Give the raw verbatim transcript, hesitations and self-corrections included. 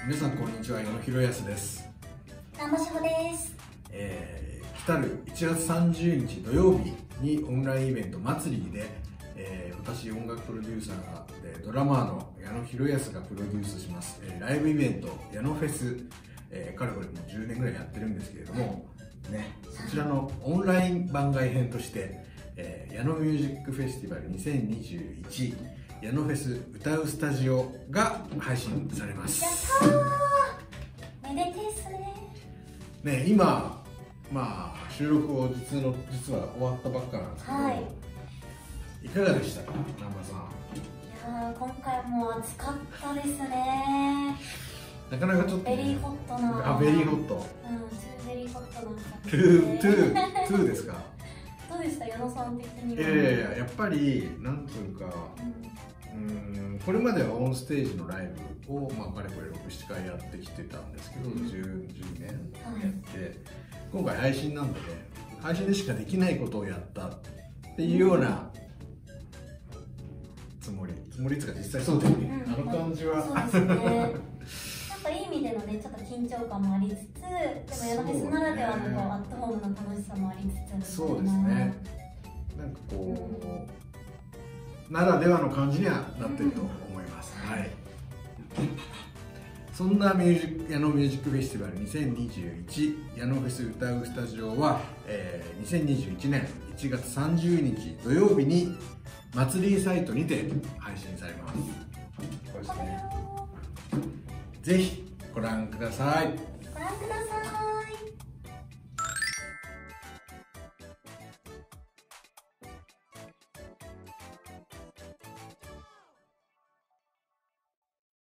皆さんこんにちは、矢野博康です。 南波志保です。 えー、来たるいちがつさんじゅうにち土曜日にオンラインイベント祭りで、えー、私音楽プロデューサーでドラマーの矢野博康がプロデュースします、えー、ライブイベント矢野フェス、えー、かれこれもうじゅうねんぐらいやってるんですけれども、ね、そちらのオンライン番外編として、えー、矢野ミュージックフェスティバルにせんにじゅういち矢野フェス歌うスタジオが配信されます。 やったー、めでてえっすね。 ね、今、まあ、収録を実の実は終わったばっかなんですけど、はい、いかがでしたか、南波さん。 いやー、今回も暑かったですね。 なかなかちょっと、ね、 ベリーホットな。 あ、ベリーホット。 うん、トゥーベリーホットな感じで。トゥー、トゥー、トゥーですか。 どうでした、矢野さん的には。 いやいやいや、やっぱり、なんつうか、うん、うんこれまではオンステージのライブを、まあ、かれこれろく、ななかいやってきてたんですけど、じゅう、じゅうねんやって、はい、今回配信なんでね、配信でしかできないことをやったっていうようなつもり、つもりつか実際そうだよね、うん、あの感じは。 そうですね。なんかいい意味でのね、ちょっと緊張感もありつつ、でも矢野フェスならではのこう、アットホームの楽しさもありつつ、 そうですね。なんかこう、うん、ならではの感じにはなってると思います。うん、はい。そんなミュージック矢野ミュージックフェスティバルにせんにじゅういち矢野フェス歌うスタジオは、えー、にせんにじゅういちねんいちがつさんじゅうにち土曜日に祭りサイトにて配信されます。これですね。ぜひご覧ください。 ご覧ください。